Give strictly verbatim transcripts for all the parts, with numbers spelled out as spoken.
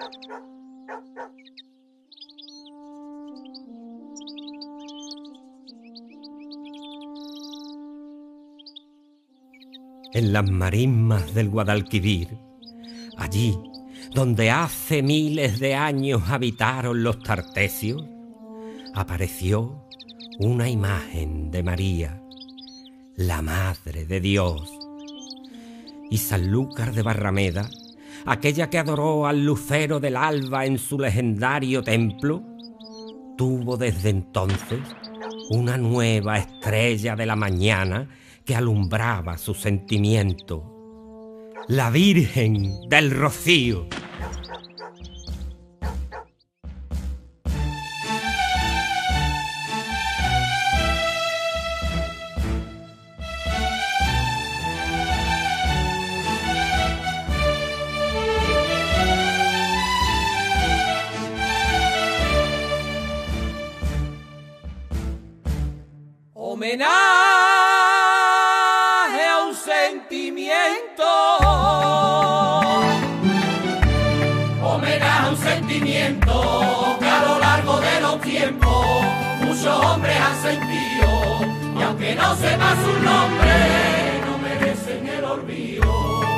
En las marismas del Guadalquivir, allí donde hace miles de años habitaron los tartesios, apareció una imagen de María, la Madre de Dios. Y Sanlúcar de Barrameda, aquella que adoró al lucero del alba en su legendario templo, tuvo desde entonces una nueva estrella de la mañana que alumbraba su sentimiento, la Virgen del Rocío. Homenaje a un sentimiento, homenaje a un sentimiento que a lo largo de los tiempos muchos hombres han sentido, y aunque no sepa su nombre, no merecen el olvido.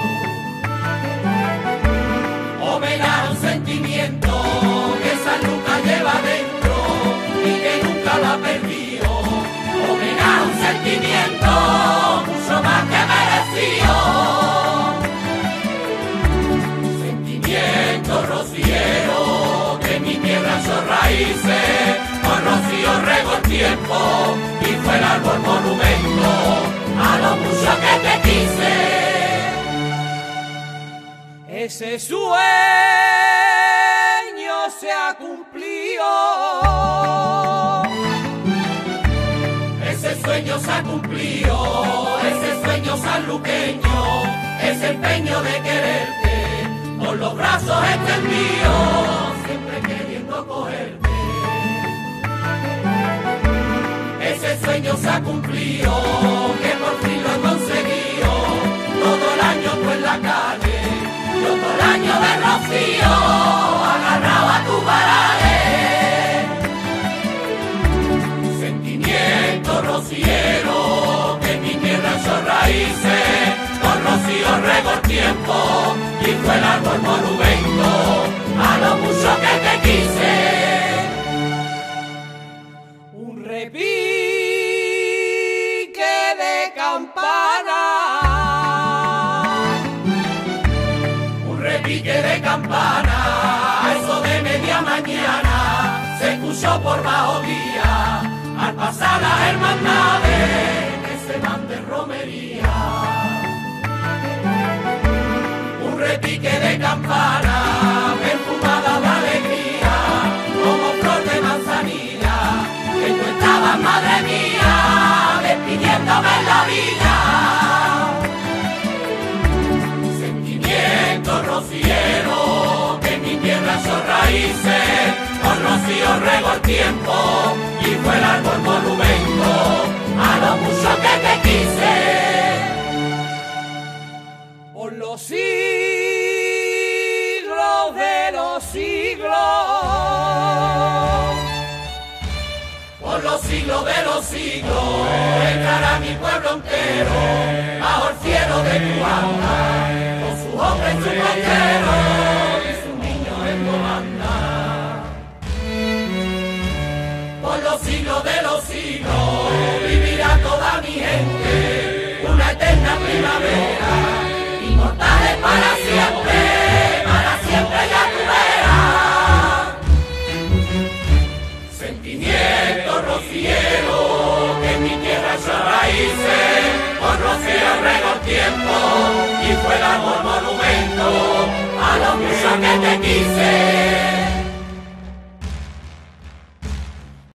Homenaje a un sentimiento que Sanlúcar lleva dentro y que nunca lo ha perdido. Homenaje a un sentimiento mucho más que merecido. Sentimiento rociero que mi tierra echó raíces, con rocío regó el tiempo y fue el árbol monumento a lo mucho que te quise. Ese sueño se ha cumplido. Ese sueño se ha cumplido, ese sueño sanluqueño, ese empeño de quererte, con los brazos extendidos, siempre queriendo cogerte. Ese sueño se ha cumplido, que por fin lo he conseguido, todo el año tú en la calle, yo todo el año de rocío, agarrado a tu parade. Rociero, que mi tierra echó raíces, con rocío regó el tiempo y fue el árbol monumento a lo mucho que te quise. Un repique de campana, un repique de campana, a eso de media mañana se escuchó por bajo día. Al pasar las hermandades que se van de romería, un repique de campana, perfumada de alegría, como flor de manzanilla, que tú estabas, madre mía, despidiéndome en la vida. Sentimiento rociero, que mi tierra echó raíces, con rocío regó el tiempo y fue el árbol monumento a lo mucho que te quise. Por los siglos de los siglos, por los siglos de los siglos, estará mi pueblo entero bajo el cielo de tu alma, con sus hombres y sus costeros y sus niños en comanda. Por los siglos de los siglos vivirá toda mi gente una eterna primavera, inmortales para siempre, para siempre ya tú verás. Sentimiento rociero, que mi tierra echó raíces, con rocío regó el tiempo y fue el árbol monumento a lo mucho que te quise.